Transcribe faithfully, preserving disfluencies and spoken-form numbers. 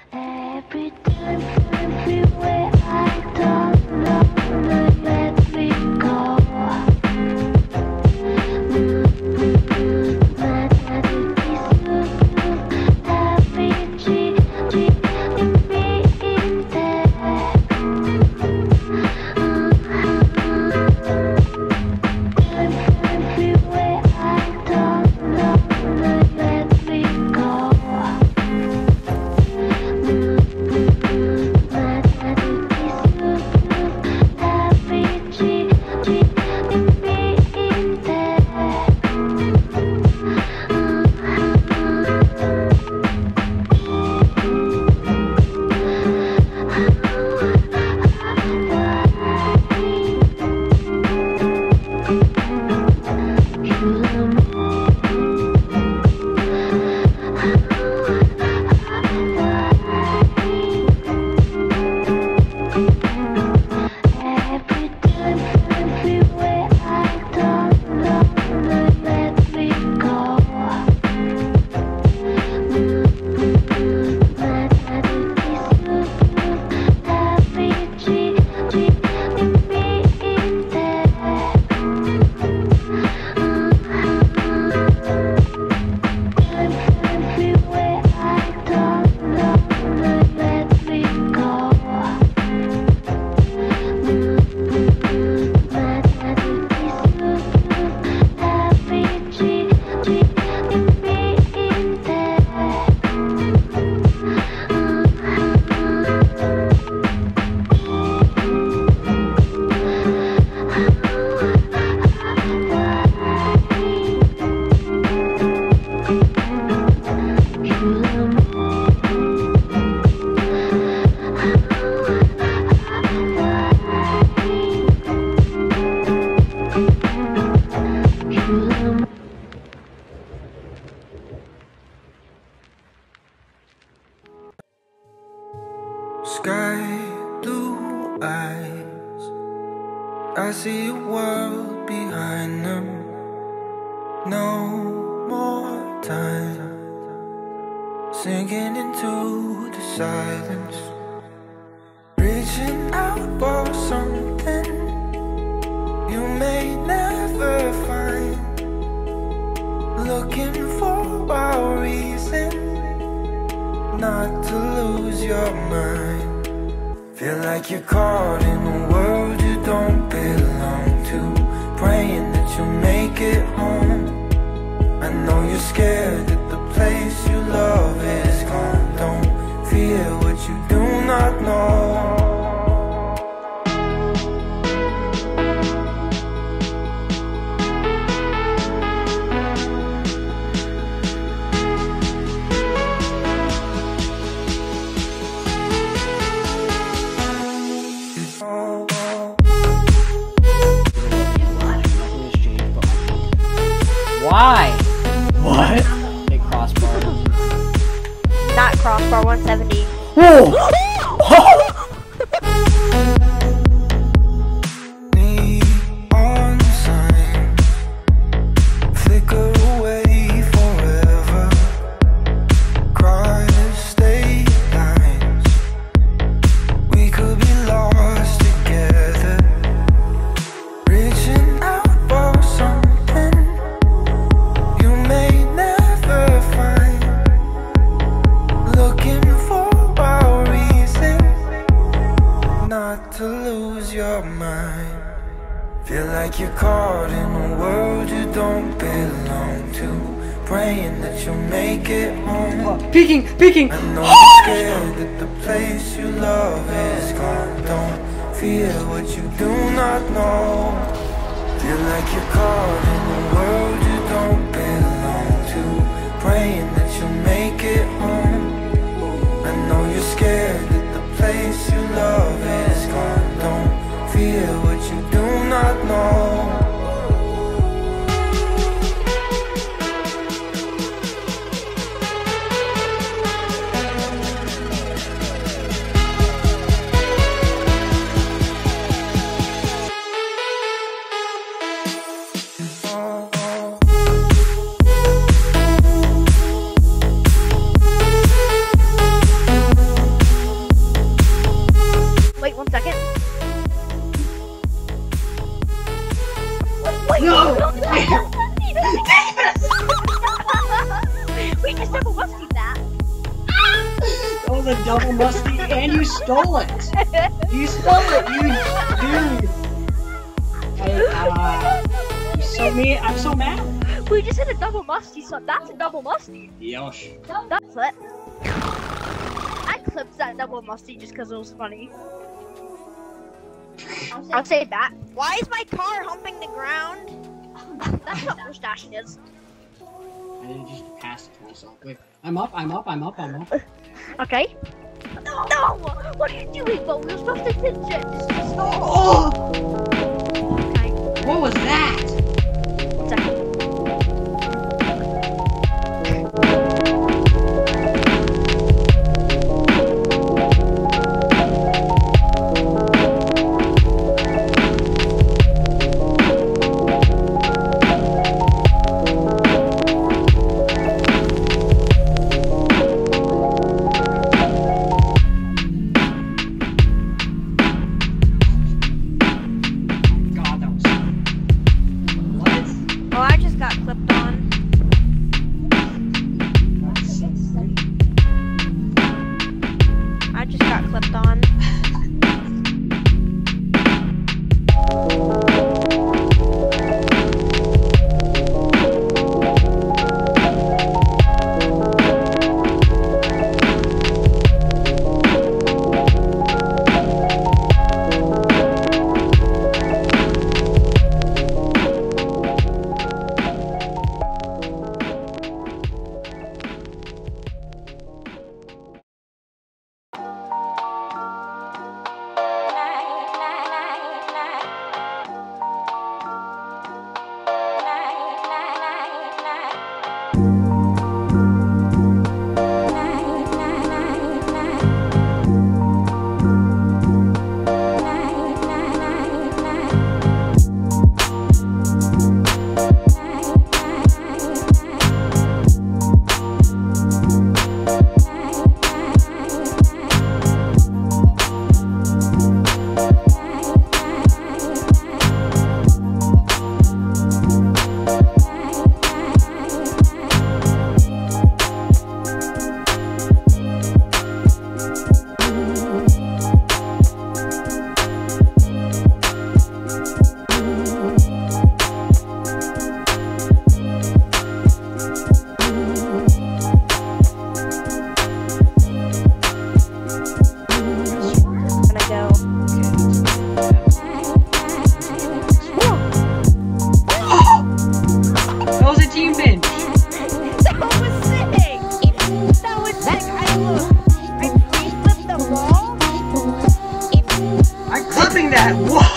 Every time, everywhere I don't know, let me go. My daddy is happy, G, G, me in there. Everywhere I don't know, let me go. Sky blue eyes, I see a world behind them. No more time, sinking into the silence, reaching out for something you may never find, looking for a reason not to lose your mind. Feel like you're caught in a world you don't belong to, praying that you'll make it home. I know you're scared that the place you love is gone. Don't fear what you do not know. Why? What? Big crossbar. Not crossbar, one seventy. Whoa! Neon sign, flicker away forever. Cross state lines, we could be lost together. Reaching out for something you may never find, looking for a reason not to lose your mind. Feel like you're caught in a world you don't belong to, praying that you'll make it home. Peeking! Peeking! I know you're scared that the place you love is gone. Don't fear what you do not know. Feel like you're caught in a world you don't belong to, praying that you'll make it home. I know you're scared that the place you love is gone. Don't fear what you do not know. the double musty and you stole it. You stole it, you dude. I, uh, I'm so mean. I'm so mad. We just hit a double musty, so that's a double musty. Yosh. That's it. I clipped that double musty just because it was funny. I'll say that. Why is my car humping the ground? That's what mustache is. I didn't just pass it to myself. Wait, I'm up, I'm up, I'm up, I'm up. Okay. No! No! What are you doing, Bo? We're supposed to hit it. Oh! Okay. What was that? One second. That. Whoa!